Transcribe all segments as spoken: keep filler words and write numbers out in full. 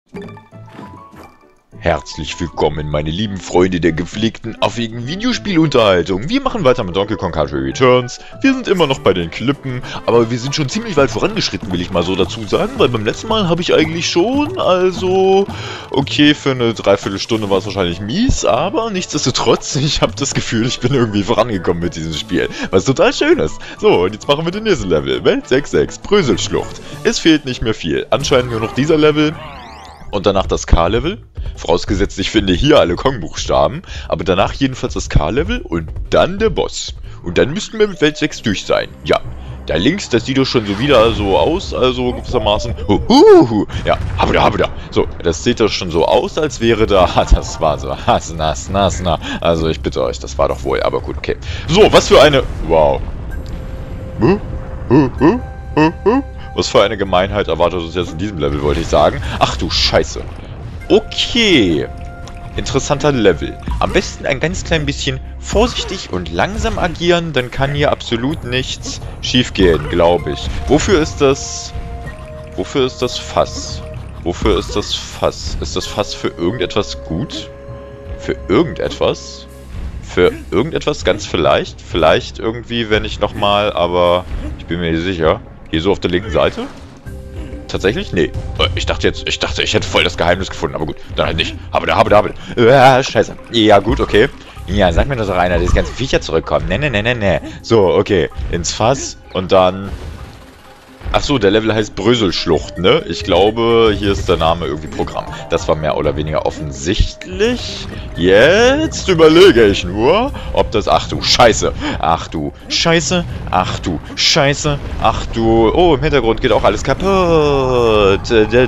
Herzlich willkommen, meine lieben Freunde der gepflegten, affigen Videospielunterhaltung. Wir machen weiter mit Donkey Kong Country Returns. Wir sind immer noch bei den Klippen, aber wir sind schon ziemlich weit vorangeschritten, will ich mal so dazu sagen, weil beim letzten Mal habe ich eigentlich schon, also, okay, für eine Dreiviertelstunde war es wahrscheinlich mies, aber nichtsdestotrotz, ich habe das Gefühl, ich bin irgendwie vorangekommen mit diesem Spiel, was total schön ist. So, und jetzt machen wir den nächsten Level, Welt sechs sechs, Bröselschlucht. Es fehlt nicht mehr viel, anscheinend nur noch dieser Level. Und danach das K-Level, vorausgesetzt ich finde hier alle Kong-Buchstaben, aber danach jedenfalls das K-Level und dann der Boss. Und dann müssten wir mit Welt sechs durch sein. Ja, da links, das sieht doch schon so wieder so aus, also gewissermaßen. Huhuhu. Ja, habe da, habe da. So, das sieht doch schon so aus, als wäre da. Das war so. Has, nas, nas, na. Also ich bitte euch, das war doch wohl, aber gut, okay. So, was für eine. Wow. Huh? Huh? Huh? Huh? Huh? Was für eine Gemeinheit erwartet uns jetzt in diesem Level, wollte ich sagen. Ach du Scheiße. Okay. Interessanter Level. Am besten ein ganz klein bisschen vorsichtig und langsam agieren, dann kann hier absolut nichts schiefgehen, glaube ich. Wofür ist das... Wofür ist das Fass? Wofür ist das Fass? Ist das Fass für irgendetwas gut? Für irgendetwas? Für irgendetwas ganz vielleicht? Vielleicht irgendwie, wenn ich nochmal, aber ich bin mir nicht sicher. Hier so auf der linken Seite? Tatsächlich? Nee. Ich dachte jetzt, ich dachte, ich hätte voll das Geheimnis gefunden, aber gut, dann halt nicht. Habe da, habe da, habe da. Ah, scheiße. Ja, gut, okay. Ja, sag mir doch einer, dass die ganzen Viecher zurückkommen. Ne, ne, ne, ne, ne. So, okay. Ins Fass und dann... Achso, der Level heißt Bröselschlucht, ne? Ich glaube, hier ist der Name irgendwie Programm. Das war mehr oder weniger offensichtlich. Jetzt überlege ich nur, ob das... Ach du Scheiße. Ach du Scheiße. Ach du Scheiße. Ach du... Oh, im Hintergrund geht auch alles kaputt.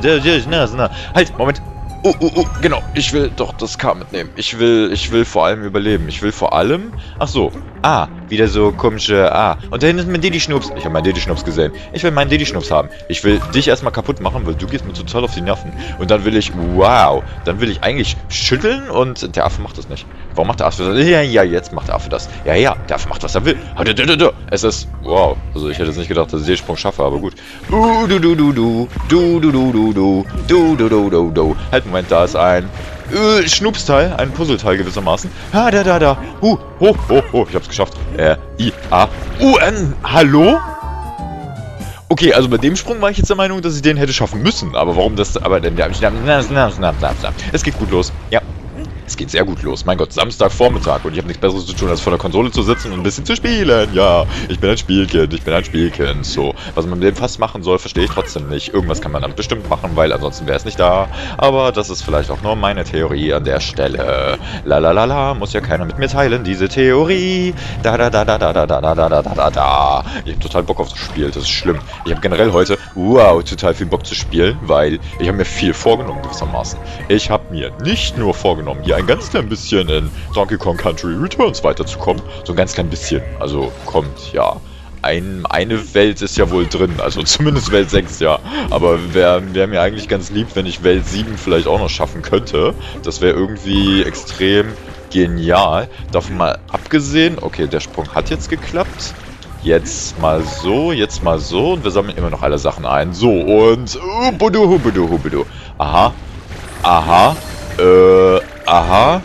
Halt, Moment. Oh, oh, oh, genau. Ich will doch das K mitnehmen. Ich will, ich will vor allem überleben. Ich will vor allem... Ach so. Ah, wieder so komische... Ah, und da hinten ist mein Diddy-Schnups. Ich habe meinen Diddy-Schnups gesehen. Ich will meinen Diddy-Schnups haben. Ich will dich erstmal kaputt machen, weil du gehst mir total auf die Nerven. Und dann will ich... Wow. Dann will ich eigentlich schütteln und der Affe macht das nicht. Warum macht der Affe das? Ja, ja, jetzt macht der Affe das. Ja, ja, der Affe macht, was er will. Es ist... Wow. Also ich hätte jetzt nicht gedacht, dass ich den Sprung schaffe, aber gut. Du, du, du, du, du. Du, du, du, du, du. Du, du, du, du, du. Halt, Moment, da ist ein... Äh, Schnupsteil, ein Puzzleteil gewissermaßen. Ha, da, da, da. Hu, ho, ho, ho. Ich hab's geschafft. Äh, I, A, U, N. Hallo? Okay, also bei dem Sprung war ich jetzt der Meinung, dass ich den hätte schaffen müssen. Aber warum das... Aber denn... Es geht gut los. Ja. Es geht sehr gut los. Mein Gott, Samstagvormittag und ich habe nichts Besseres zu tun, als vor der Konsole zu sitzen und ein bisschen zu spielen. Ja, ich bin ein Spielkind, ich bin ein Spielkind. So, was man mit dem Fass machen soll, verstehe ich trotzdem nicht. Irgendwas kann man dann bestimmt machen, weil ansonsten wäre es nicht da. Aber das ist vielleicht auch nur meine Theorie an der Stelle. La la la la, muss ja keiner mit mir teilen, diese Theorie. Da da da da da da da da da da da da. Ich habe total Bock auf das Spiel, das ist schlimm. Ich habe generell heute, wow, total viel Bock zu spielen, weil ich habe mir viel vorgenommen gewissermaßen. Ich habe mir nicht nur vorgenommen, hier ein ganz klein bisschen in Donkey Kong Country Returns weiterzukommen. So ein ganz klein bisschen. Also kommt, ja. Ein, eine Welt ist ja wohl drin. Also zumindest Welt sechs, ja. Aber wäre wär mir eigentlich ganz lieb, wenn ich Welt sieben vielleicht auch noch schaffen könnte. Das wäre irgendwie extrem genial. Davon mal abgesehen. Okay, der Sprung hat jetzt geklappt. Jetzt mal so, jetzt mal so. Und wir sammeln immer noch alle Sachen ein. So, und... Hubudu, hubudu, hubudu. Aha. Aha. Äh... Aha.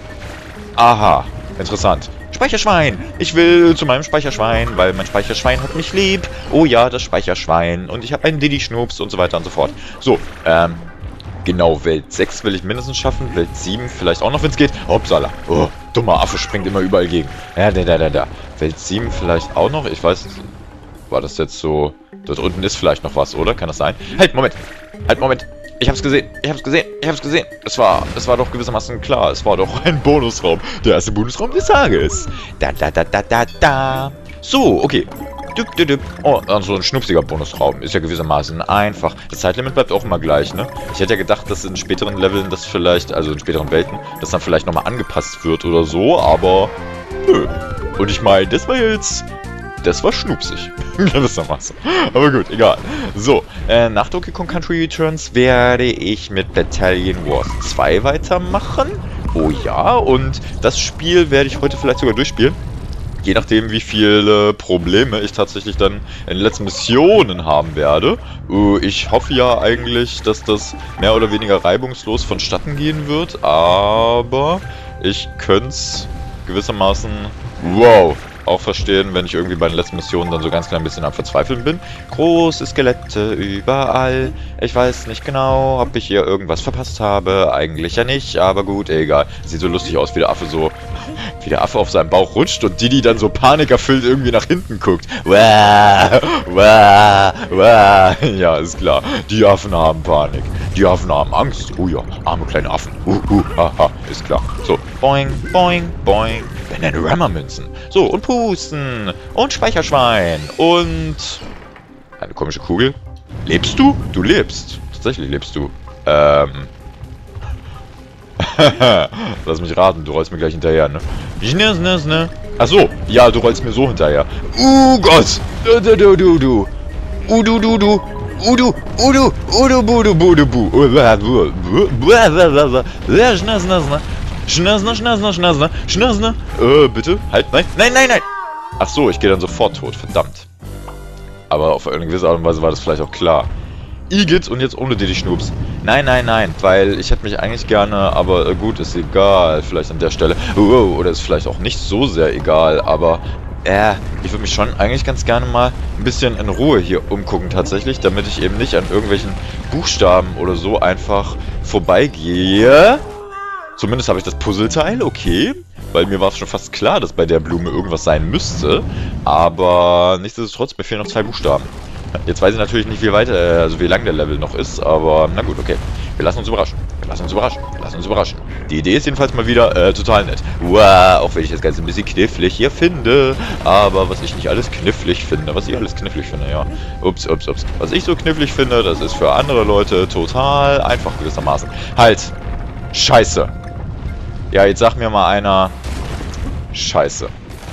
Aha. Interessant. Speicherschwein. Ich will zu meinem Speicherschwein, weil mein Speicherschwein hat mich lieb. Oh ja, das Speicherschwein. Und ich habe einen Diddy-Schnups und so weiter und so fort. So, ähm... Genau, Welt sechs will ich mindestens schaffen. Welt sieben vielleicht auch noch, wenn es geht. Hoppsala. Oh, dummer Affe springt immer überall gegen. Ja, da, da, da, da. Welt sieben vielleicht auch noch. Ich weiß... War das jetzt so... Dort unten ist vielleicht noch was, oder? Kann das sein? Halt, Moment. Halt, Moment. Ich hab's gesehen, ich hab's gesehen, ich hab's gesehen. Es war, es war doch gewissermaßen klar. Es war doch ein Bonusraum. Der erste Bonusraum des Tages. Da, da, da, da, da, da. So, okay. Düpp, düpp, düpp. Oh, so ein schnupsiger Bonusraum. Ist ja gewissermaßen einfach. Das Zeitlimit bleibt auch immer gleich, ne? Ich hätte ja gedacht, dass in späteren Leveln das vielleicht, also in späteren Welten, das dann vielleicht nochmal angepasst wird oder so, aber nö. Und ich meine, das war jetzt... Das war schnupsig. Gewissermaßen. Aber gut, egal. So, äh, nach Donkey Kong Country Returns werde ich mit Battalion Wars zwei weitermachen. Oh ja, und das Spiel werde ich heute vielleicht sogar durchspielen. Je nachdem, wie viele Probleme ich tatsächlich dann in den letzten Missionen haben werde. Uh, ich hoffe ja eigentlich, dass das mehr oder weniger reibungslos vonstatten gehen wird, aber ich könnte es gewissermaßen, wow, auch verstehen, wenn ich irgendwie bei den letzten Missionen dann so ganz klein bisschen am Verzweifeln bin. Große Skelette überall. Ich weiß nicht genau, ob ich hier irgendwas verpasst habe. Eigentlich ja nicht, aber gut, egal. Sieht so lustig aus, wie der Affe so, wie der Affe auf seinem Bauch rutscht und Didi dann so panikerfüllt irgendwie nach hinten guckt. Wah, wah, wah. Ja, ist klar. Die Affen haben Panik. Die Affen haben Angst. Oh ja, arme kleine Affen. Uh, uh, haha, ist klar. So, boing, boing, boing. Bananarama-Münzen. So, und Pusten. Und Speicherschwein. Und eine komische Kugel. Lebst du? Du lebst. Tatsächlich lebst du. Ähm. Lass mich raten, du rollst mir gleich hinterher, ne? Achso, ja, du rollst mir so hinterher. Uh Gott! Du, du, du, du, du. Uh, du, du, du. Udu, Udu, Udu, Budu, Budu, Bu. Schnasner, Schnasner, Schnasner, Schnasner. Äh, bitte? Halt, nein, nein, nein, nein. Ach so, ich gehe dann sofort tot, verdammt. Aber auf eine gewisse Art und Weise war das vielleicht auch klar. Igitt und jetzt ohne Didi Schnups. Nein, nein, nein, weil ich hätte mich eigentlich gerne, aber äh, gut, ist egal, vielleicht an der Stelle. Oh, oder ist vielleicht auch nicht so sehr egal, aber äh, ich würde mich schon eigentlich ganz gerne mal ein bisschen in Ruhe hier umgucken tatsächlich, damit ich eben nicht an irgendwelchen Buchstaben oder so einfach vorbeigehe. Zumindest habe ich das Puzzleteil, okay, weil mir war es schon fast klar, dass bei der Blume irgendwas sein müsste, aber nichtsdestotrotz, mir fehlen noch zwei Buchstaben. Jetzt weiß ich natürlich nicht, wie weit, äh, also wie lang der Level noch ist, aber na gut, okay. Wir lassen uns überraschen, wir lassen uns überraschen, wir lassen uns überraschen. Die Idee ist jedenfalls mal wieder äh, total nett. Wow, auch wenn ich das Ganze ein bisschen knifflig hier finde, aber was ich nicht alles knifflig finde, was ich alles knifflig finde, ja. Ups, ups, ups. Was ich so knifflig finde, das ist für andere Leute total einfach gewissermaßen. Halt! Scheiße! Ja, jetzt sag mir mal einer... Scheiße.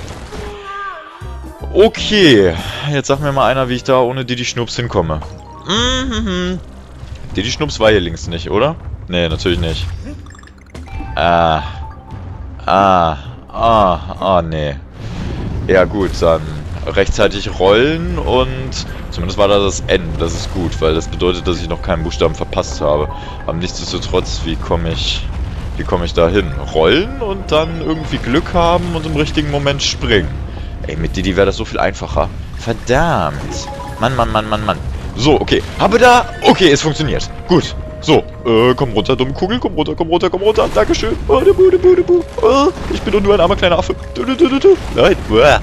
Okay, jetzt sag mir mal einer, wie ich da ohne Didi Schnups hinkomme. Mhm. Didi Schnups war hier links nicht, oder? Nee, natürlich nicht. Ah. Ah. Ah. Ah, nee. Ja gut, dann rechtzeitig rollen und... Zumindest war da das N, das ist gut, weil das bedeutet, dass ich noch keinen Buchstaben verpasst habe. Aber nichtsdestotrotz, wie komme ich... Wie komme ich da hin? Rollen und dann irgendwie Glück haben und im richtigen Moment springen. Ey, mit Didi wäre das so viel einfacher. Verdammt. Mann, Mann, Mann, Mann, Mann. So, okay. Habe da... Okay, es funktioniert. Gut. So, äh, komm runter, dumme Kugel. Komm runter, komm runter, komm runter. Dankeschön. Oh, du, du, du, du, oh, ich bin doch nur ein armer kleiner Affe. Du, du, du, du, du. Nein.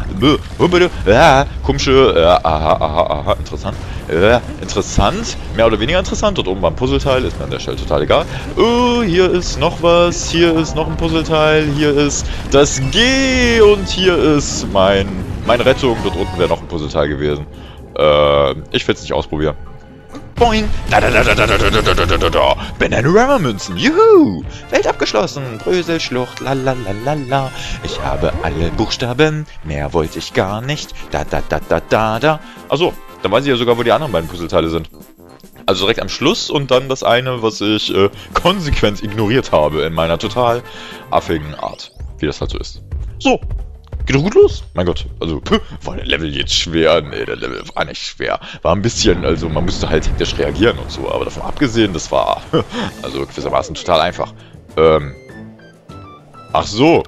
Ja, komische... Ja, aha, aha, aha. Interessant. Ja, interessant. Mehr oder weniger interessant. Dort oben war ein Puzzleteil. Ist mir an der Stelle total egal. Oh, hier ist noch was. Hier ist noch ein Puzzleteil. Hier ist das G. Und hier ist mein... Meine Rettung. Dort unten wäre noch ein Puzzleteil gewesen. Äh, ich will es nicht ausprobieren. Boing! Da da da da da da da da da da da da! Bananarama-Münzen! Juhu! Welt abgeschlossen! Bröselschlucht! Lalalala! Ich habe alle Buchstaben, mehr wollte ich gar nicht. Da da da da da da! Achso, dann weiß ich ja sogar, wo die anderen beiden Puzzleteile sind. Also direkt am Schluss und dann das eine, was ich äh, konsequent ignoriert habe in meiner total affigen Art. Wie das halt so ist. So! Geht doch gut los. Mein Gott, also, puh, war der Level jetzt schwer? Nee, der Level war nicht schwer. War ein bisschen, also man musste halt hektisch reagieren und so, aber davon abgesehen, das war, also gewissermaßen total einfach. Ähm, ach so.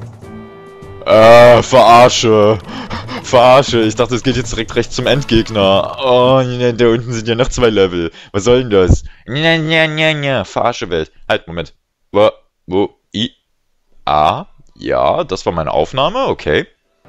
Äh, verarsche. Verarsche. Ich dachte, es geht jetzt direkt recht zum Endgegner. Oh, ne, da unten sind ja noch zwei Level. Was soll denn das? Nja, nja, nja, nja. Verarsche Welt. Halt, Moment. Wo, wo, i, a... Ja, das war meine Aufnahme, okay.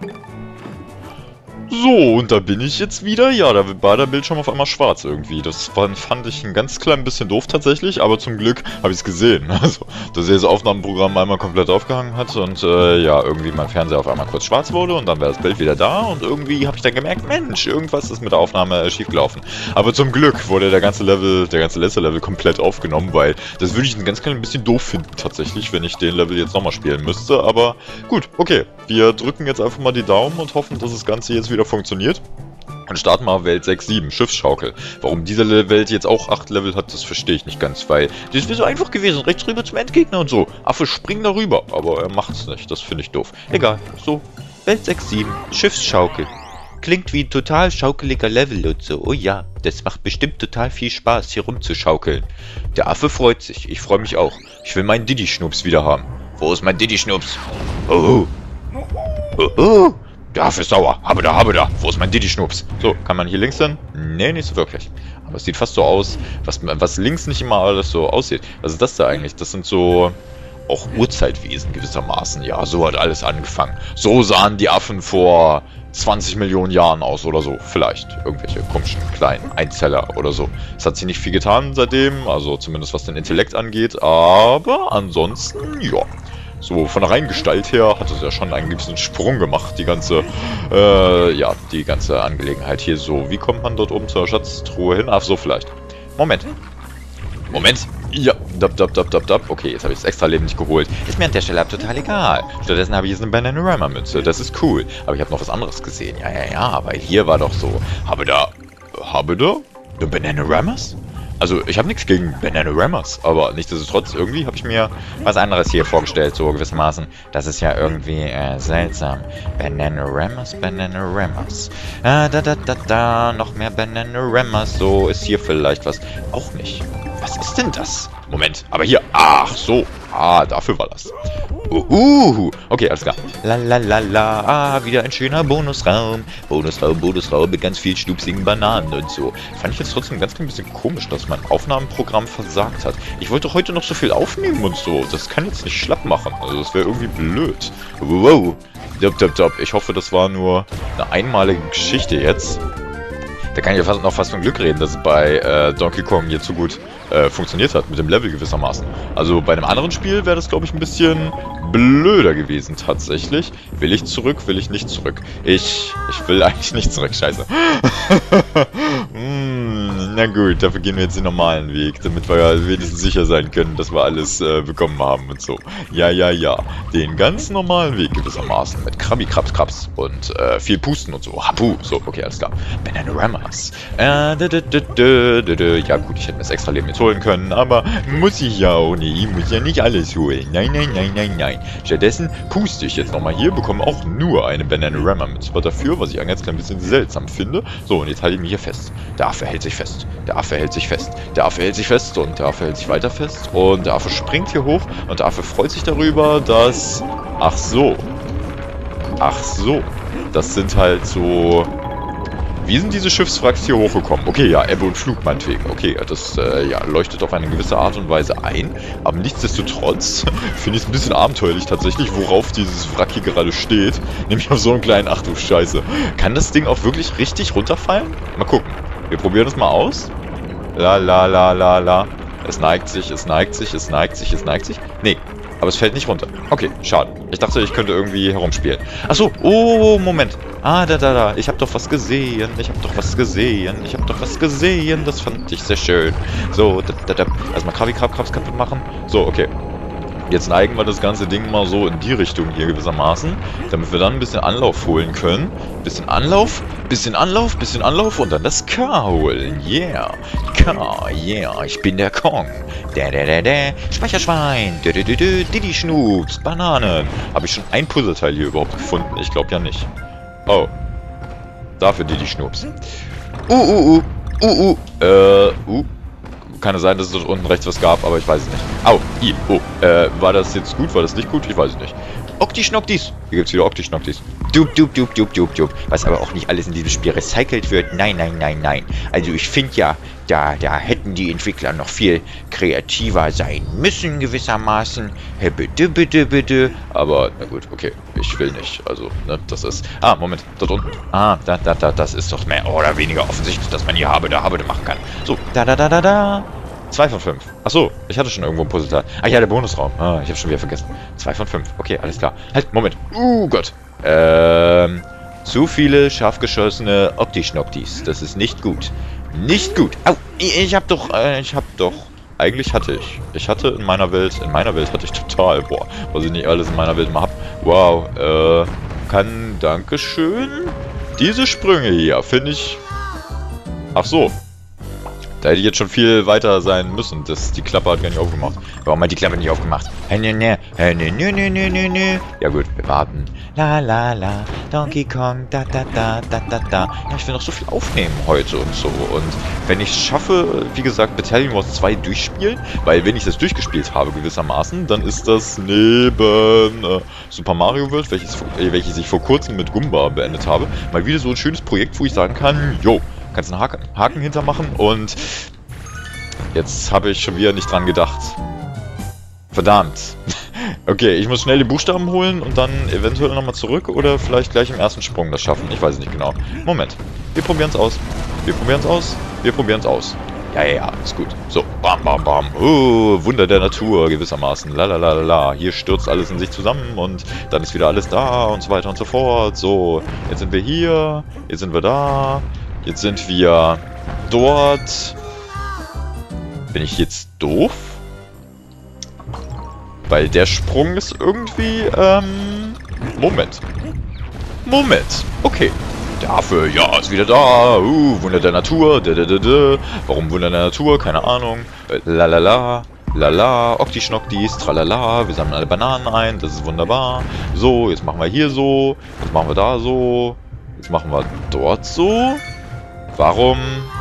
So, und da bin ich jetzt wieder. Ja, da war der Bildschirm auf einmal schwarz irgendwie. Das fand ich ein ganz klein bisschen doof tatsächlich, aber zum Glück habe ich es gesehen. Also, dass das Aufnahmeprogramm einmal komplett aufgehangen hat und äh, ja, irgendwie mein Fernseher auf einmal kurz schwarz wurde und dann wäre das Bild wieder da und irgendwie habe ich dann gemerkt, Mensch, irgendwas ist mit der Aufnahme äh, schiefgelaufen. Aber zum Glück wurde der ganze Level, der ganze letzte Level komplett aufgenommen, weil das würde ich ein ganz klein bisschen doof finden tatsächlich, wenn ich den Level jetzt nochmal spielen müsste. Aber gut, okay, wir drücken jetzt einfach mal die Daumen und hoffen, dass das Ganze jetzt wieder funktioniert. Und starten mal Welt sechs sieben, Schiffsschaukel. Warum diese Welt jetzt auch acht Level hat, das verstehe ich nicht ganz, weil das wäre so einfach gewesen, rechts rüber zum Endgegner und so. Affe springt da rüber, aber er macht es nicht, das finde ich doof. Egal, so, Welt sechs sieben, Schiffsschaukel. Klingt wie ein total schaukeliger Level und so. Oh ja, das macht bestimmt total viel Spaß, hier rumzuschaukeln. Der Affe freut sich. Ich freue mich auch. Ich will meinen Diddy-Schnups wieder haben. Wo ist mein Diddy-Schnups? Oh, oh, oh. Der Affe ist sauer. Habe da, habe da. Wo ist mein Diddy-Schnups? So, kann man hier links hin? Nee, nicht so wirklich. Aber es sieht fast so aus, was, was links nicht immer alles so aussieht. Was ist das da eigentlich? Das sind so auch Urzeitwesen gewissermaßen. Ja, so hat alles angefangen. So sahen die Affen vor zwanzig Millionen Jahren aus oder so. Vielleicht. Irgendwelche komischen kleinen Einzeller oder so. Es hat sich nicht viel getan seitdem. Also zumindest was den Intellekt angeht. Aber ansonsten, ja. So von der reinen Gestalt her hat es ja schon einen gewissen Sprung gemacht, die ganze, äh, ja, die ganze Angelegenheit hier so. Wie kommt man dort oben zur Schatztruhe hin? Ach so, vielleicht. Moment. Moment. Ja, dab, dab, dab, dab, dab. Okay, jetzt habe ich das extra Leben nicht geholt. Ist mir an der Stelle ab total egal. Stattdessen habe ich jetzt eine Bananarama-Münze. Das ist cool. Aber ich habe noch was anderes gesehen. Ja, ja, ja, weil hier war doch so. Habe da, habe da? Eine Bananaramas? Also, ich habe nichts gegen Bananaramas, aber nichtsdestotrotz, irgendwie habe ich mir was anderes hier vorgestellt, so gewissermaßen. Das ist ja irgendwie äh, seltsam. Bananaramas, Bananaramas. Ah, da, da, da, da, noch mehr Bananaramas. So, ist hier vielleicht was. Auch nicht. Was ist denn das? Moment, aber hier. Ach so. Ah, dafür war das. Uhu. Okay, alles klar. La la la la. Ah, wieder ein schöner Bonusraum. Bonusraum, Bonusraum mit ganz viel schnupsigen Bananen und so. Fand ich jetzt trotzdem ganz klein bisschen komisch, dass mein Aufnahmeprogramm versagt hat. Ich wollte heute noch so viel aufnehmen und so. Das kann jetzt nicht schlapp machen. Also das wäre irgendwie blöd. Wow. Dop, dop, dop. Ich hoffe, das war nur eine einmalige Geschichte jetzt. Da kann ich ja fast noch fast von Glück reden, dass es bei äh, Donkey Kong jetzt so gut äh, funktioniert hat, mit dem Level gewissermaßen. Also bei einem anderen Spiel wäre das, glaube ich, ein bisschen blöder gewesen tatsächlich. Will ich zurück, will ich nicht zurück? Ich, ich will eigentlich nicht zurück, scheiße. mm, na gut, dafür gehen wir jetzt den normalen Weg, damit wir ja wenigstens sicher sein können, dass wir alles äh, bekommen haben und so. Ja, ja, ja. Den ganz normalen Weg gewissermaßen, mit Krabi, Krabs, Krabs und äh, viel Pusten und so. Hapu, so, okay, alles klar. Bananaramas. Äh, dü, dü, dü, dü, dü, dü. Ja gut, ich hätte mir das extra Leben jetzt holen können, aber muss ich ja auch nicht. Ich muss ja nicht alles holen. Nein, nein, nein, nein, nein. Stattdessen puste ich jetzt nochmal hier, bekomme auch nur eine Bananarama mit. Aber dafür, was ich ein ganz klein bisschen seltsam finde. So, und jetzt halte ich mich hier fest. Der Affe hält sich fest. Der Affe hält sich fest. Der Affe hält sich fest und der Affe hält sich weiter fest. Und der Affe springt hier hoch und der Affe freut sich darüber, dass... Ach so. Ach so. Das sind halt so... Wie sind diese Schiffswracks hier hochgekommen? Okay, ja, Ebbe und Flug meinetwegen. Okay, das äh, ja, leuchtet auf eine gewisse Art und Weise ein. Aber nichtsdestotrotz finde ich es ein bisschen abenteuerlich tatsächlich, worauf dieses Wrack hier gerade steht. Nämlich auf so einen kleinen... Ach du Scheiße. Kann das Ding auch wirklich richtig runterfallen? Mal gucken. Wir probieren es mal aus. La la la la la. Es neigt sich, es neigt sich, es neigt sich, es neigt sich. Nee. Aber es fällt nicht runter. Okay, schade. Ich dachte, ich könnte irgendwie herumspielen. Achso, oh, Moment. Ah, da, da, da. Ich habe doch was gesehen. Ich habe doch was gesehen. Ich habe doch was gesehen. Das fand ich sehr schön. So, da, da, da. Erstmal Krabi, Krab, Krabs kaputt machen. So, okay. Jetzt neigen wir das ganze Ding mal so in die Richtung hier gewissermaßen, damit wir dann ein bisschen Anlauf holen können. Bisschen Anlauf, bisschen Anlauf, bisschen Anlauf und dann das K holen. Yeah. K, yeah. Ich bin der Kong. Da, da, da, da. Speicherschwein. Dü, dü, dü, dü. Diddy Schnups. Bananen. Habe ich schon ein Puzzleteil hier überhaupt gefunden? Ich glaube ja nicht. Oh. Dafür Diddy Schnups. Uh, uh, uh. Uh, uh. Äh, uh. Kann es sein, dass es dort unten rechts was gab, aber ich weiß es nicht. Au, i, oh, äh, war das jetzt gut, war das nicht gut? Ich weiß es nicht. Okti-Schnocktis. Hier gibt's wieder Okti-Schnocktis. Dup, dup, dup, dup, dup, dup. Was aber auch nicht alles in diesem Spiel recycelt wird. Nein, nein, nein, nein. Also ich finde ja, da, da hätten die Entwickler noch viel kreativer sein müssen, gewissermaßen. Hey, bitte, bitte, bitte. Aber, na gut, okay. Ich will nicht. Also, ne, das ist... Ah, Moment, dort unten. Ah, da, da, da, das ist doch mehr oder weniger offensichtlich, dass man hier habe, da, habe, da machen kann. So, da, da, da, da, da. Zwei von fünf. Achso, ich hatte schon irgendwo ein Puzzleteil. Ah ja, der Bonusraum. Ah, ich habe schon wieder vergessen. Zwei von fünf. Okay, alles klar. Halt, Moment. Uh, Gott. Ähm, zu viele scharf geschossene Okti-Schnocktis. Das ist nicht gut. Nicht gut. Au, ich, ich hab doch, äh, ich hab doch... Eigentlich hatte ich. Ich hatte in meiner Welt, in meiner Welt hatte ich total, boah, was ich nicht alles in meiner Welt mal hab. Wow, äh, kann, dankeschön. Diese Sprünge hier, finde ich... Ach so. Da hätte ich jetzt schon viel weiter sein müssen. Das, die Klappe hat gar nicht aufgemacht. Warum hat die Klappe nicht aufgemacht? Hey, ne, ne, hey, ne, ne, ne, ne, ne, ne. Ja gut, wir warten. La, la, la, Donkey Kong, da, da, da, da, da, da. Ja, ich will noch so viel aufnehmen heute und so. Und wenn ich es schaffe, wie gesagt, Battalion Wars zwei durchspielen, weil wenn ich das durchgespielt habe gewissermaßen, dann ist das neben äh, Super Mario World, welches, äh, welches ich vor kurzem mit Goomba beendet habe, mal wieder so ein schönes Projekt, wo ich sagen kann, jo, kannst einen Haken, Haken hintermachen und jetzt habe ich schon wieder nicht dran gedacht. Verdammt. Okay, ich muss schnell die Buchstaben holen und dann eventuell nochmal zurück oder vielleicht gleich im ersten Sprung das schaffen. Ich weiß es nicht genau. Moment. Wir probieren es aus. Wir probieren es aus. Wir probieren es aus. Ja, ja, ja, ist gut. So, bam, bam, bam. Oh, Wunder der Natur gewissermaßen. Lalalala. Hier stürzt alles in sich zusammen und dann ist wieder alles da und so weiter und so fort. So, jetzt sind wir hier. Jetzt sind wir da. Jetzt sind wir dort. Bin ich jetzt doof? Weil der Sprung ist irgendwie, ähm... Moment. Moment. Okay. Dafür, ja, ist wieder da. Uh, Wunder der Natur. Da, da, da, da. Warum Wunder der Natur? Keine Ahnung. Lalala. Lala. Okti-Schnockdis. Tralala. Wir sammeln alle Bananen ein. Das ist wunderbar. So, jetzt machen wir hier so. Jetzt machen wir da so. Jetzt machen wir dort so. Warum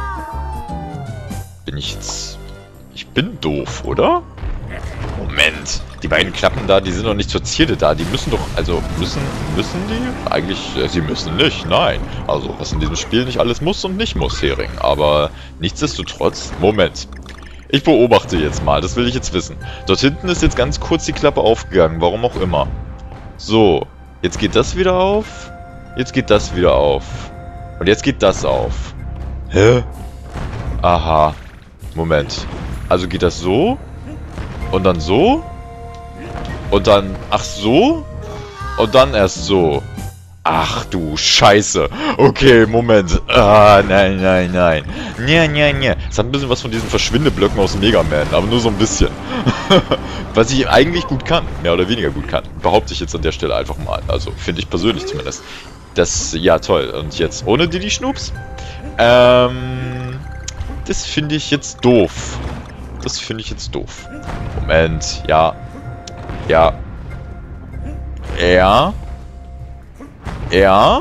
bin ich jetzt... Ich bin doof, oder? Moment. Die beiden Klappen da, die sind doch nicht zur Zierde da. Die müssen doch, also müssen, müssen die? Eigentlich, äh, sie müssen nicht, nein. Also, was in diesem Spiel nicht alles muss und nicht muss, Hering. Aber nichtsdestotrotz, Moment. Ich beobachte jetzt mal, das will ich jetzt wissen. Dort hinten ist jetzt ganz kurz die Klappe aufgegangen, warum auch immer. So, jetzt geht das wieder auf. Jetzt geht das wieder auf. Und jetzt geht das auf. Hä? Aha. Moment. Also geht das so? Und dann so? Und dann, ach so? Und dann erst so. Ach du Scheiße. Okay, Moment. Ah, nein, nein, nein. Nja, nja, nja. Es hat ein bisschen was von diesen Verschwindeblöcken aus Mega Man, aber nur so ein bisschen. Was ich eigentlich gut kann, mehr oder weniger gut kann. Behaupte ich jetzt an der Stelle einfach mal. Also, finde ich persönlich zumindest. Das, ja toll. Und jetzt ohne Diddy Schnoops? Ähm, das finde ich jetzt doof. Das finde ich jetzt doof. Moment, ja. Ja. Ja. Ja.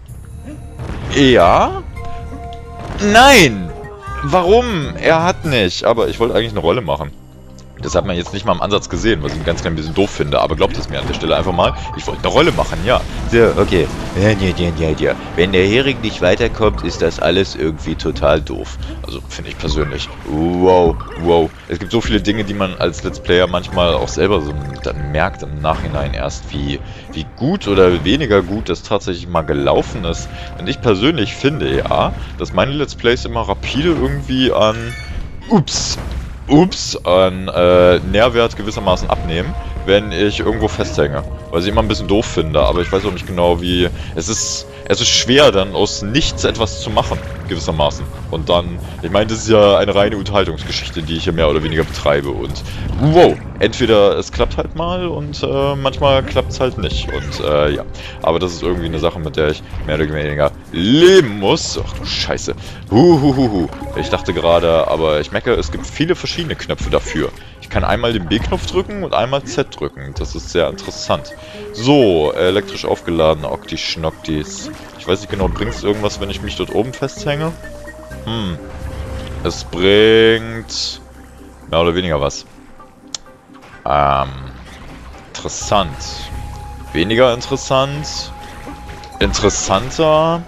Ja. Nein! Warum? Er hat nicht. Aber ich wollte eigentlich eine Rolle machen. Das hat man jetzt nicht mal im Ansatz gesehen, was ich ein ganz klein bisschen doof finde. Aber glaubt es mir an der Stelle einfach mal. Ich wollte eine Rolle machen, ja. So, okay. Ja, ja, ja, ja, ja. Wenn der Hering nicht weiterkommt, ist das alles irgendwie total doof. Also, finde ich persönlich. Wow, wow. Es gibt so viele Dinge, die man als Let's Player manchmal auch selber so dann merkt im Nachhinein erst, wie, wie gut oder weniger gut das tatsächlich mal gelaufen ist. Und ich persönlich finde, ja, dass meine Let's Plays immer rapide irgendwie an... Ups! Ups, an äh, Nährwert gewissermaßen abnehmen, wenn ich irgendwo festhänge. Was ich immer ein bisschen doof finde, aber ich weiß auch nicht genau wie... Es ist, es ist schwer, dann aus nichts etwas zu machen, gewissermaßen. Und dann, ich meine, das ist ja eine reine Unterhaltungsgeschichte, die ich hier mehr oder weniger betreibe. Und wow, entweder es klappt halt mal und äh, manchmal klappt es halt nicht. Und äh, ja, aber das ist irgendwie eine Sache, mit der ich mehr oder weniger leben muss. Ach du Scheiße. Huhuhuhu. Ich dachte gerade, aber ich merke, es gibt viele verschiedene Knöpfe dafür. Ich kann einmal den B-Knopf drücken und einmal Z drücken. Das ist sehr interessant. So, elektrisch aufgeladene Okti-Schnockdis. Ich weiß nicht genau, bringt es irgendwas, wenn ich mich dort oben festhänge? Hm. Es bringt... mehr oder weniger was. Ähm. Interessant. Weniger interessant. Interessanter.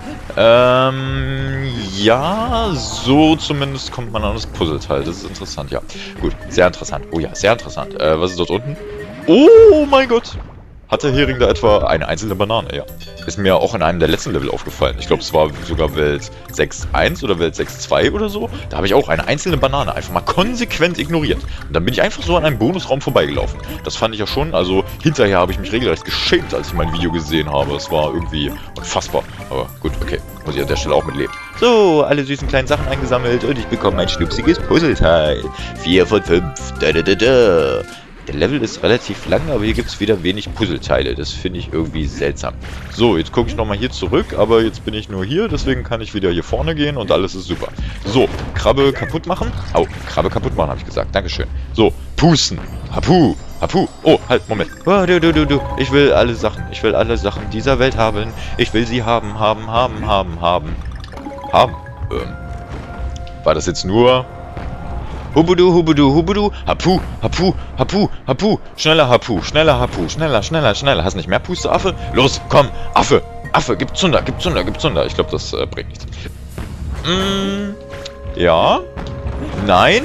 Ähm, ja, so zumindest kommt man an das Puzzleteil. Das ist interessant, ja. Gut, sehr interessant. Oh ja, sehr interessant. Äh, was ist dort unten? Oh mein Gott! Hat der Hering da etwa eine einzelne Banane? Ja. Ist mir auch in einem der letzten Level aufgefallen. Ich glaube, es war sogar Welt sechs Punkt eins oder Welt sechs Punkt zwei oder so. Da habe ich auch eine einzelne Banane einfach mal konsequent ignoriert. Und dann bin ich einfach so an einem Bonusraum vorbeigelaufen. Das fand ich ja schon, also hinterher habe ich mich regelrecht geschämt, als ich mein Video gesehen habe. Es war irgendwie unfassbar. Aber gut, okay. Muss ich an der Stelle auch mitleben. So, alle süßen kleinen Sachen eingesammelt und ich bekomme mein schnupsiges Puzzleteil. vier von fünf. Da, da, da, da. Der Level ist relativ lang, aber hier gibt es wieder wenig Puzzleteile. Das finde ich irgendwie seltsam. So, jetzt gucke ich nochmal hier zurück, aber jetzt bin ich nur hier, deswegen kann ich wieder hier vorne gehen und alles ist super. So, Krabbe kaputt machen. Au, Krabbe kaputt machen, habe ich gesagt. Dankeschön. So, pusten. Hapu. Hapu. Oh, halt, Moment. Oh, du, du, du, du. Ich will alle Sachen. Ich will alle Sachen dieser Welt haben. Ich will sie haben, haben, haben, haben, haben. Haben. Ähm. War das jetzt nur... Hubudu, hubudu, hubudu, hapu, hapu, hapu, hapu, schneller Hapu, schneller Hapu, schneller, schneller, schneller. Hast nicht mehr Puste, Affe? Los, komm, Affe, Affe, gib Zunder, gib Zunder, gib Zunder. Ich glaube, das äh, bringt nichts. Mm, ja, nein,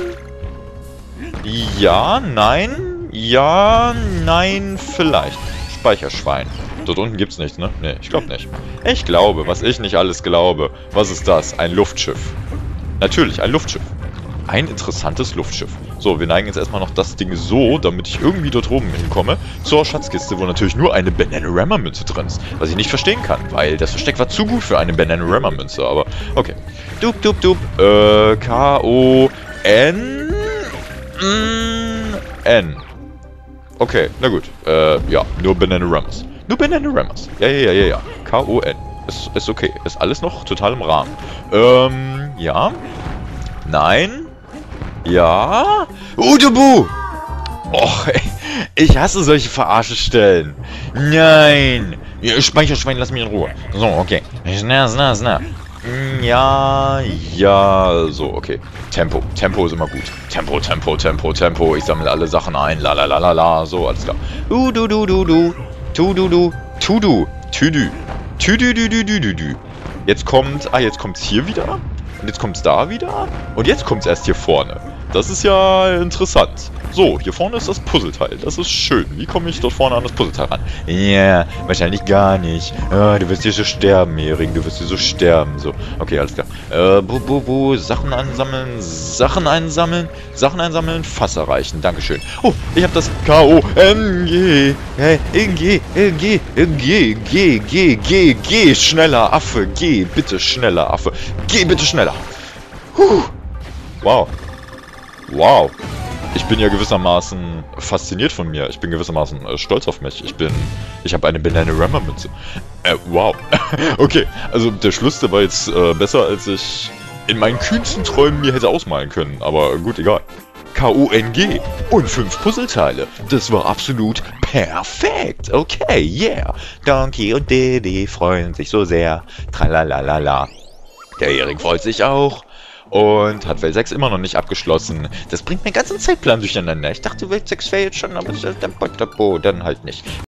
ja, nein, ja, nein, vielleicht. Speicherschwein. Dort unten gibt's nichts, ne? Ne, ich glaube nicht. Ich glaube, was ich nicht alles glaube. Was ist das? Ein Luftschiff. Natürlich, ein Luftschiff. Ein interessantes Luftschiff. So, wir neigen jetzt erstmal noch das Ding so, damit ich irgendwie dort oben hinkomme, zur Schatzkiste, wo natürlich nur eine Bananarama-Münze drin ist. Was ich nicht verstehen kann, weil das Versteck war zu gut für eine Bananarama-Münze, aber okay. Dup, dup, dup. Äh, K O N N. Okay, na gut. Äh, ja, nur Bananaramas. Nur Bananaramas. Ja, ja, ja, ja, ja. K O N. Ist, ist okay. Ist alles noch total im Rahmen. Ähm, ja. Nein. Ja. Udubu! Och, ey, ich hasse solche Verarsche-Stellen. Nein. Ja, Speicherschwein, lass mich in Ruhe. So, okay. Schna, schna, schna. Ja, ja, so, okay. Tempo. Tempo ist immer gut. Tempo, Tempo, Tempo, Tempo. Ich sammle alle Sachen ein. La, la, la, la, la. So, alles klar. Du, du, du, du, du. Tu, du, du. Tu, du. Tü, du. Tü, du, du, du, du, du, du. Jetzt kommt... Ah, jetzt kommt's hier wieder. Und jetzt kommt's da wieder. Und jetzt kommt's erst hier vorne. Das ist ja interessant. So, hier vorne ist das Puzzleteil. Das ist schön. Wie komme ich dort vorne an das Puzzleteil ran? Ja, wahrscheinlich gar nicht. Oh, du wirst hier so sterben, Hering. Du wirst hier so sterben. So, okay, alles klar. Äh, bu, bu, bu. Sachen einsammeln. Sachen einsammeln. Sachen einsammeln. Fass erreichen. Dankeschön. Oh, ich habe das K O M G. Hey, G, G, G, G, G, G, G. Schneller, Affe. Geh, bitte schneller, Affe. Geh, bitte schneller. Huh. Wow. Wow. Ich bin ja gewissermaßen fasziniert von mir. Ich bin gewissermaßen äh, stolz auf mich. Ich bin... Ich habe eine Bananarama-Münze. Äh, wow. Okay, also der Schluss, der war jetzt äh, besser, als ich in meinen kühnsten Träumen mir hätte ausmalen können. Aber gut, egal. K O N G und fünf Puzzleteile. Das war absolut perfekt. Okay, yeah. Donkey und Diddy freuen sich so sehr. Tralalala. Der Hering freut sich auch. Und hat Welt sechs immer noch nicht abgeschlossen. Das bringt meinen ganzen Zeitplan durcheinander. Ich dachte, Welt sechs wäre jetzt schon, aber dann halt nicht.